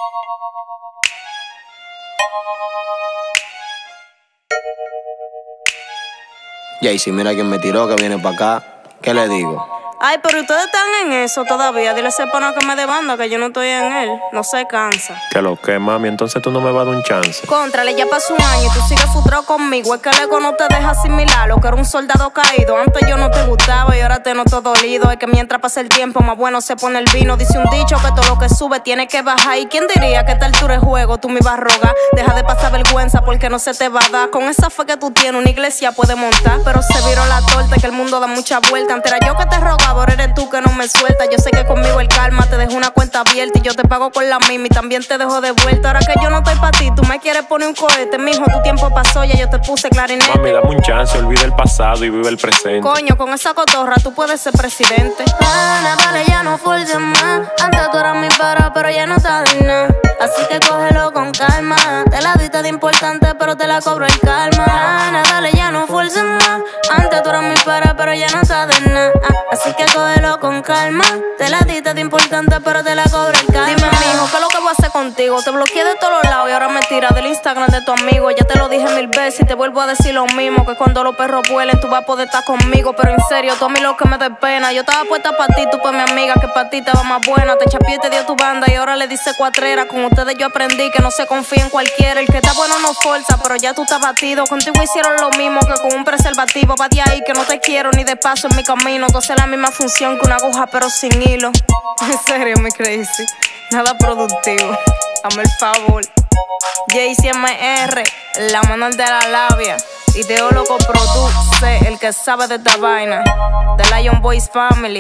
Jaycee, mira quién me tiró, que viene para acá. ¿Qué le digo? Ay, pero ustedes están en eso todavía. Dile a ese pana que me dé banda, que yo no estoy en él. No se cansa. Que lo que, mami, entonces tú no me vas a dar un chance. Contrale, ya pasó un año y tú sigues frustrado conmigo. Es que el ego no te deja asimilar lo que era un soldado caído. Antes yo no te gustaba y ahora te noto dolido. Es que mientras pasa el tiempo, más bueno se pone el vino. Dice un dicho que todo lo que sube tiene que bajar. ¿Y quién diría que esta altura es juego? Tú me ibas a rogar. Deja de pasar vergüenza porque no se te va a dar. Con esa fe que tú tienes, una iglesia puede montar. Pero se viró la torta, que el mundo da mucha vuelta. Antes era yo que te rogaba, ahora eres tú que no me suelta. Yo sé que conmigo el karma te dejo una cuenta abierta y yo te pago con la misma y también te dejo de vuelta. Ahora que yo no estoy pa' ti, tú me quieres poner un cohete. Mijo, tu tiempo pasó, ya yo te puse clarinete. Mami, dame un chance, olvida el pasado y vive el presente. Coño, con esa cotorra tú puedes ser presidente. Ana, dale, ya no forces más. Antes tú eras mi para, pero ya no sabes nada. Así que cógelo con calma. Te la diste de importante, pero te la cobro el karma. Ana, dale, ya no forces más. Antes tú eras mi para, pero ya no sabes nada. Así que cógelo con calma. Te la diste de importante, pero te la cobro el karma. Dime, mijo, ¿qué es lo que voy a hacer contigo? Te bloqueé de todos lados y ahora me tiras del Instagram de tu amigo. Ya te lo dije 1000 veces y te vuelvo a decir lo mismo. Que cuando los perros vuelen tú vas a poder estar conmigo. Pero en serio, tú a mí lo que me da pena. Yo estaba puesta pa' ti, tú pues mi amiga, que pa' ti te va más buena. Te chapié y te dio tu banda y ahora le dice cuatrera. Con ustedes yo aprendí que no se confía en cualquiera. El que está bueno no forza, pero ya tú estás batido. Contigo hicieron lo mismo que con un preservativo. Va de ahí que no te quiero ni de paso en mi camino. Tú haces la misma función que una aguja pero sin hilo. En serio, mi crazy, nada productivo. Hazme el favor. Jaycee MR, la manual de la labia. Ideólogo produce, el que sabe de esta vaina. The Lion Boys Family,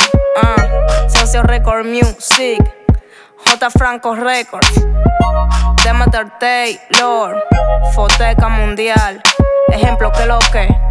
Socio Record Music, J. Franco Records, Demeter Taylor, Foteca Mundial. Ejemplo que lo que